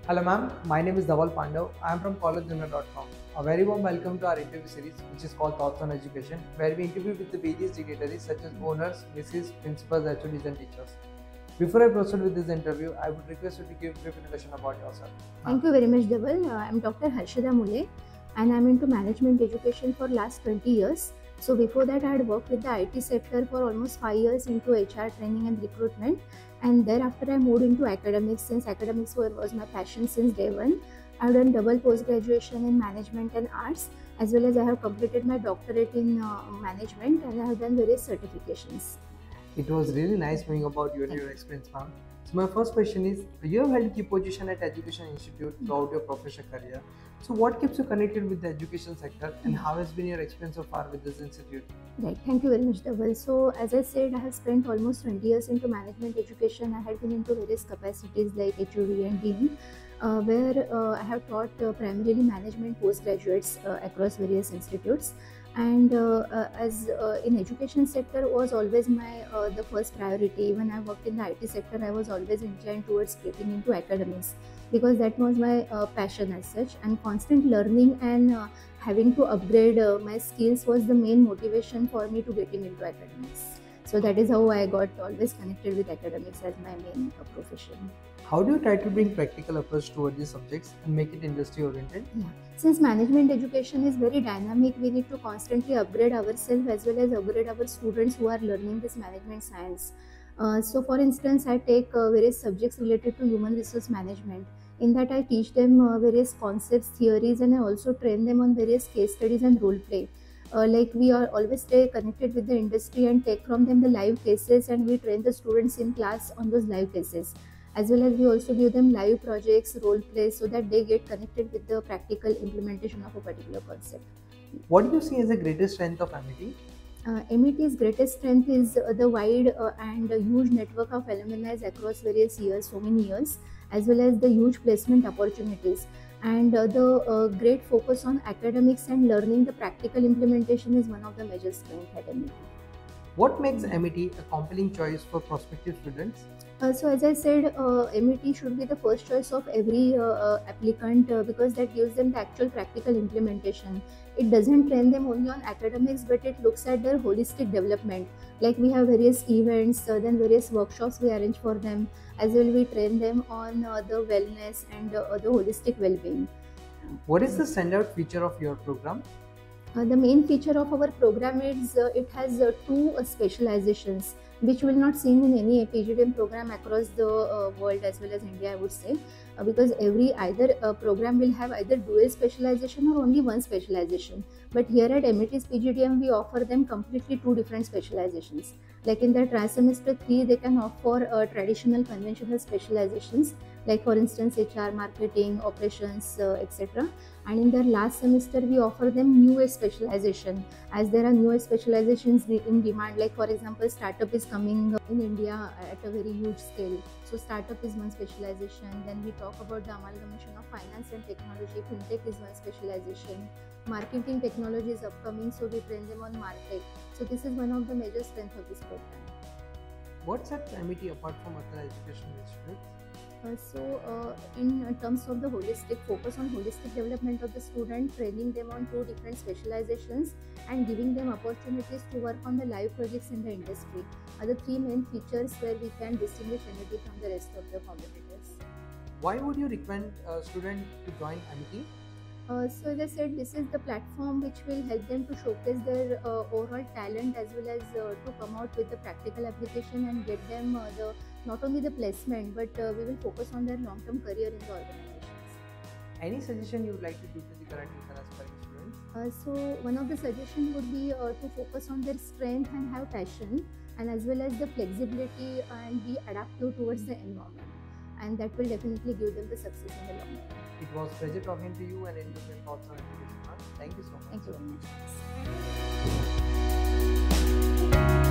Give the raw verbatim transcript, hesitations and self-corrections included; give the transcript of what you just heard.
Hello ma'am, my name is Dhaval Pandav. I am from college journal dot com. A very warm welcome to our interview series which is called Thoughts on Education, where we interview with the various dignitaries such as owners, V Cs, principals, H O Ds and teachers. Before I proceed with this interview, I would request you to give a brief introduction about yourself. Thank you very much, Dhaval. Uh, I'm Doctor Harshada Mule and I'm into management education for last twenty years. So before that, I had worked with the I T sector for almost five years into H R training and recruitment. And thereafter, I moved into academics since academics were, was my passion since day one. I've done double post-graduation in management and arts, as well as I have completed my doctorate in uh, management, and I have done various certifications. It was really nice knowing about you and your experience, ma'am. So my first question is, you have held key position at Education Institute throughout your professional career. So what keeps you connected with the education sector and how has been your experience so far with this institute? Right, thank you very much, Dhaval. So as I said, I have spent almost twenty years into management education. I had been into various capacities like H O D and Dean, uh, where uh, I have taught uh, primarily management postgraduates uh, across various institutes. And uh, uh, as uh, in education sector was always my uh, the first priority. When I worked in the I T sector, I was always inclined towards getting into academics because that was my uh, passion as such, and constant learning and uh, having to upgrade uh, my skills was the main motivation for me to getting into academics. So that is how I got always connected with academics as my main uh, profession. How do you try to bring practical approach towards these subjects and make it industry oriented? Yeah. Since management education is very dynamic, we need to constantly upgrade ourselves as well as upgrade our students who are learning this management science. Uh, so for instance, I take uh, various subjects related to human resource management. In that I teach them uh, various concepts, theories, and I also train them on various case studies and role play. Uh, like we are always stay connected with the industry and take from them the live cases, and we train the students in class on those live cases. As well as we also give them live projects, role plays, so that they get connected with the practical implementation of a particular concept. What do you see as the greatest strength of M E T? Uh, M E T's greatest strength is uh, the wide uh, and uh, huge network of alumni across various years, so many years, as well as the huge placement opportunities. And uh, the uh, great focus on academics and learning the practical implementation is one of the major strengths at M E T. What makes M E T a compelling choice for prospective students? Uh, so as I said, uh, M E T should be the first choice of every uh, uh, applicant uh, because that gives them the actual practical implementation. It doesn't train them only on academics, but it looks at their holistic development. Like we have various events, uh, then various workshops we arrange for them. As well, we train them on uh, the wellness and uh, the holistic well-being. What is the standout feature of your program? Uh, the main feature of our program is uh, it has uh, two uh, specializations, which will not seen in any P G D M program across the uh, world as well as India, I would say, uh, because every either uh, program will have either dual specialization or only one specialization. But here at M E T's P G D M, we offer them completely two different specializations. Like in their tri-semester three, they can offer uh, traditional conventional specializations, like for instance H R, marketing, operations, uh, et cetera. And in their last semester, we offer them new specialization, as there are new specializations in demand. Like for example, startup is coming in India at a very huge scale. So startup is one specialization. Then we talk about the amalgamation of finance and technology. Fintech is one specialization. Marketing technology is upcoming, so we train them on Martech. So this is one of the major strengths of this program. What sets M E T apart from other education institutes? Uh, so uh, in terms of the holistic focus on holistic development of the student, training them on two different specializations and giving them opportunities to work on the live projects in the industry are the three main features where we can distinguish M E T from the rest of the competitors. Why would you recommend a student to join M E T? Uh, so as I said, this is the platform which will help them to showcase their uh, overall talent as well as uh, to come out with the practical application and get them uh, the not only the placement, but uh, we will focus on their long-term career in the organizations. Any suggestion you would like to give to the current and aspiring students? Uh, so one of the suggestions would be uh, to focus on their strength and have passion, and as well as the flexibility and be adaptive towards the environment, and that will definitely give them the success in the long run. It was a pleasure talking to you and enjoying your thoughts on education. Thank you so much. Thank you very much.